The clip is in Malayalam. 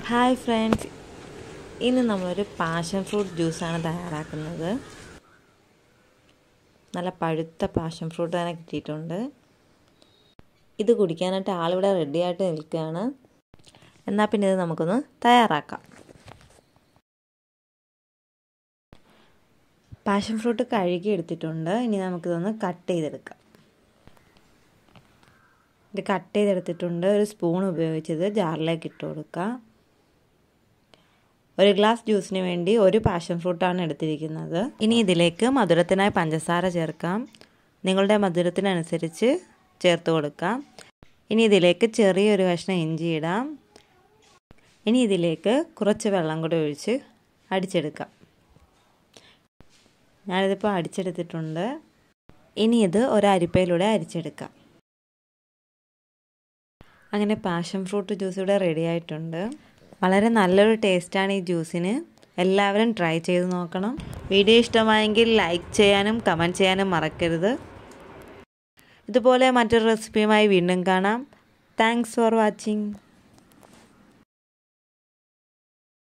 ഹായ് ഫ്രണ്ട്സ്, ഇന്ന് നമ്മളൊരു പാഷൻ ഫ്രൂട്ട് ജ്യൂസാണ് തയ്യാറാക്കുന്നത്. നല്ല പഴുത്ത പാഷൻ ഫ്രൂട്ട് തന്നെ കിട്ടിയിട്ടുണ്ട്. ഇത് കുടിക്കാനായിട്ട് ആളിവിടെ റെഡിയായിട്ട് നിൽക്കുകയാണ്. എന്നാൽ പിന്നെ ഇത് നമുക്കൊന്ന് തയ്യാറാക്കാം. പാഷൻ ഫ്രൂട്ട് കഴുകി എടുത്തിട്ടുണ്ട്. ഇനി നമുക്കിതൊന്ന് കട്ട് ചെയ്തെടുക്കാം. ഇത് കട്ട് ചെയ്തെടുത്തിട്ടുണ്ട്. ഒരു സ്പൂൺ ഉപയോഗിച്ചത് ജാറിലേക്ക് ഇട്ട് കൊടുക്കാം. ഒരു ഗ്ലാസ് ജ്യൂസിന് വേണ്ടി ഒരു പാഷൻ ഫ്രൂട്ടാണ് എടുത്തിരിക്കുന്നത്. ഇനി ഇതിലേക്ക് മധുരത്തിനായി പഞ്ചസാര ചേർക്കാം. നിങ്ങളുടെ മധുരത്തിനനുസരിച്ച് ചേർത്ത് കൊടുക്കാം. ഇനി ഇതിലേക്ക് ചെറിയൊരു കഷ്ണം ഇഞ്ചി ഇടാം. ഇനി ഇതിലേക്ക് കുറച്ച് വെള്ളം കൂടി ഒഴിച്ച് അടിച്ചെടുക്കാം. ഞാനിതിപ്പോൾ അടിച്ചെടുത്തിട്ടുണ്ട്. ഇനി ഇത് ഒരു അരിപ്പയിലൂടെ അരിച്ചെടുക്കാം. അങ്ങനെ പാഷൻ ഫ്രൂട്ട് ജ്യൂസ് ഇവിടെ റെഡി ആയിട്ടുണ്ട്. വളരെ നല്ലൊരു ടേസ്റ്റാണ് ഈ ജ്യൂസിന്. എല്ലാവരും ട്രൈ ചെയ്ത് നോക്കണം. വീഡിയോ ഇഷ്ടമായെങ്കിൽ ലൈക്ക് ചെയ്യാനും കമൻറ്റ് ചെയ്യാനും മറക്കരുത്. ഇതുപോലെ മറ്റൊരു റെസിപ്പിയുമായി വീണ്ടും കാണാം. Thanks for watching.